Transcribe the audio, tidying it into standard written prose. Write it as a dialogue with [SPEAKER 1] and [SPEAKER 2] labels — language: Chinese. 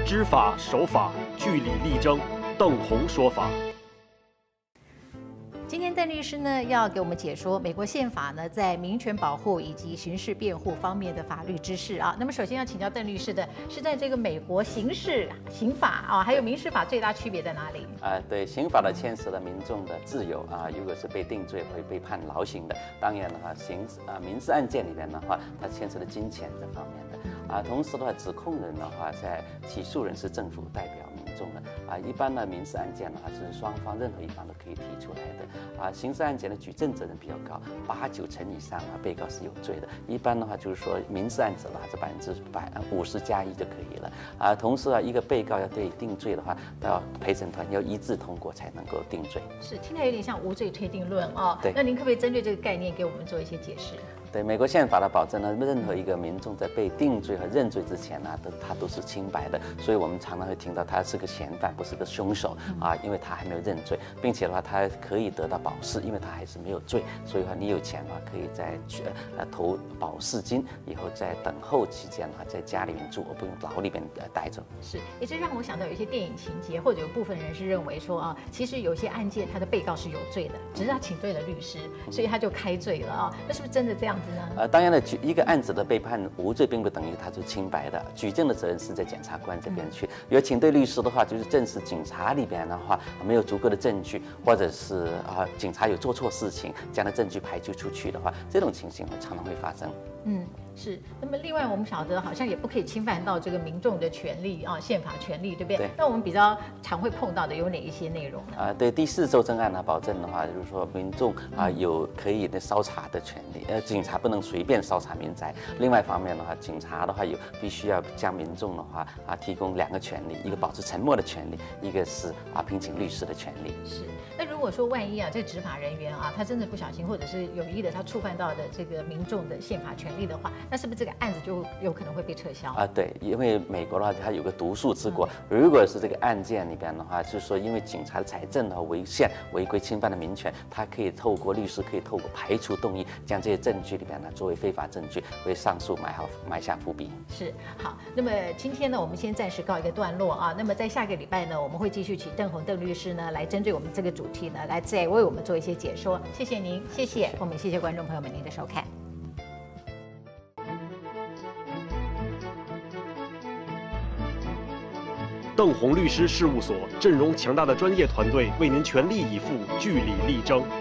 [SPEAKER 1] 知法守法，据理力争。邓宏说法。
[SPEAKER 2] 今天邓律师呢要给我们解说美国宪法呢在民权保护以及刑事辩护方面的法律知识啊。那么首先要请教邓律师的是，在这个美国刑法啊，还有民事法最大区别在哪里？
[SPEAKER 3] 对，刑法的牵涉了民众的自由啊，如果是被定罪会被判劳刑的。当然的话，民事案件里面的话，它牵涉了金钱这方面的同时的话，指控人的话，在起诉人是政府代表民众的一般的民事案件的话，是双方任何一方都可以提出来的刑事案件的举证责任比较高，8、9成以上被告是有罪的。一般的话就是说，民事案子的话是50+1就可以了同时一个被告要对定罪的话，要陪审团要一致通过才能够定罪。是，
[SPEAKER 2] 听起来有点像无罪推定论
[SPEAKER 3] 对，
[SPEAKER 2] 那您可不可以针对这个概念给我们做一些解释？
[SPEAKER 3] 对，美国宪法的保证呢，任何一个民众在被定罪和认罪之前呢，他都是清白的。所以我们常常会听到他是个嫌犯，不是个凶手因为他还没有认罪，并且的话，他可以得到保释，因为他还是没有罪。所以话，你有钱的话，可以在投保释金，以后在等候期间的话，在家里面住，不用牢里边待着。
[SPEAKER 2] 是，也这让我想到有一些电影情节，或者有部分人是认为说其实有些案件他的被告是有罪的，只是他请对了律师，所以他就开罪了那是不是真的这样子呢？
[SPEAKER 3] 当然了，一个案子的被判无罪，并不等于他是清白的。举证的责任是在检察官这边去。如果请对律师的话，就是证实警察里边的话没有足够的证据，或者是警察有做错事情，将的证据排除出去的话，这种情形常常会发生。
[SPEAKER 2] 是。那么另外我们晓得，好像也不可以侵犯到这个民众的权利宪法权利，对不对？那我们比较常会碰到的有哪一些内容呢？
[SPEAKER 3] 对，第4修正案呢，保证的话就是说，民众有可以烧查的权利，警察不能随便烧查民宅。另外一方面的话，警察的话必须要将民众的话提供2个权利，一个保持沉默的权利，一个是聘请律师的权利。
[SPEAKER 2] 是。那如果说万一这执法人员他真的不小心，或者是有意的他触犯到的这个民众的宪法权利的话，那是不是这个案子就有可能会被撤销
[SPEAKER 3] 对，因为美国的话，它有个毒树之国。如果是这个案件里边的话，就是说因为警察的财政违宪、违规侵犯了民权，他可以透过律师，可以透过排除动议，将这些证据里边作为非法证据，为上诉埋下伏笔。
[SPEAKER 2] 是。好，那么今天呢，我们先暂时告一个段落那么在下个礼拜呢，我们会继续请邓律师呢来针对我们这个主题呢，来再为我们做一些解说。谢谢您，谢谢我们，谢谢观众朋友们您的收看。
[SPEAKER 1] 邓宏律师事务所阵容强大的专业团队为您全力以赴，据理力争。